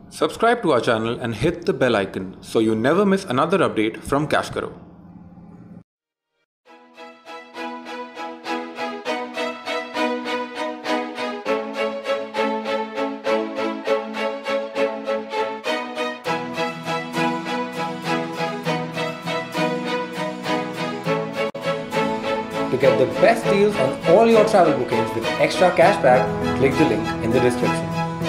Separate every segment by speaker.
Speaker 1: Subscribe to our channel and hit the bell icon so you never miss another update from Cash Karo.
Speaker 2: To get the best deals on all your travel bookings with extra cashback, click the link in the description.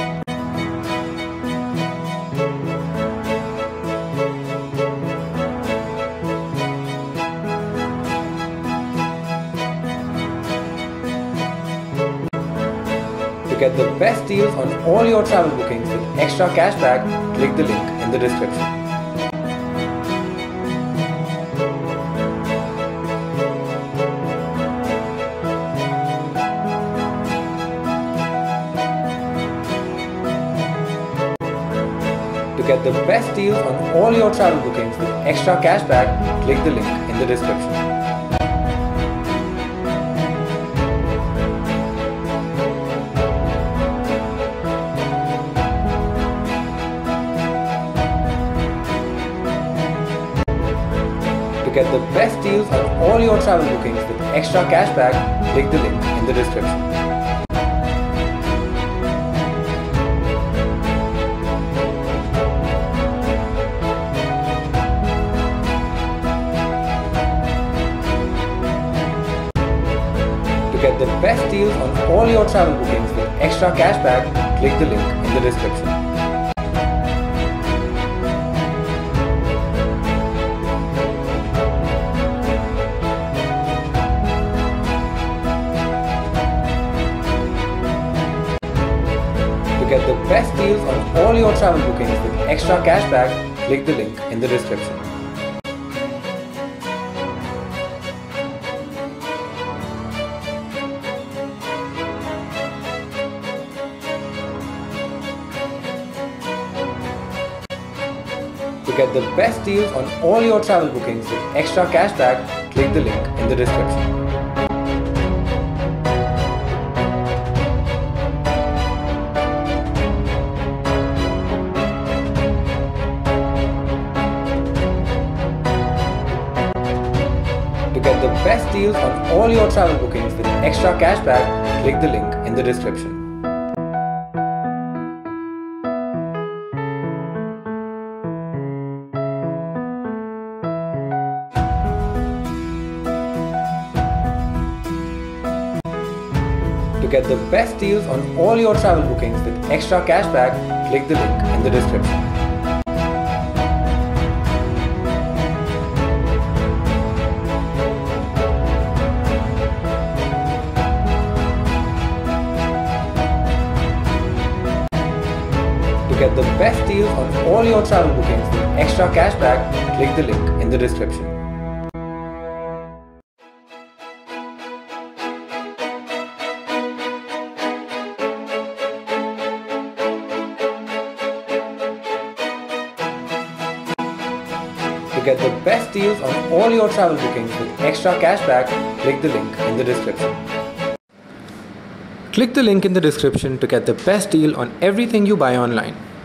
Speaker 2: To get the best deals on all your travel bookings with extra cashback, click the link in the description. To get the best deals on all your travel bookings with extra cashback, click the link in the description. To get the best deals on all your travel bookings with extra cashback, click the link in the description. To get the best deals on all your travel bookings with extra cashback, click the link in the description. To get the best deals on all your travel bookings with extra cashback, click the link in the description. To get the best deals on all your travel bookings with extra cashback, click the link in the description. To get the best deals on all your travel bookings with extra cashback, click the link in the description. To get the best deals on all your travel bookings with extra cashback, click the link in the description. To get the best deals on all your travel bookings with extra cashback, click the link in the description. To get the best deals on all your travel bookings with extra cashback, click the link in the description.
Speaker 1: Click the link in the description to get the best deal on everything you buy online.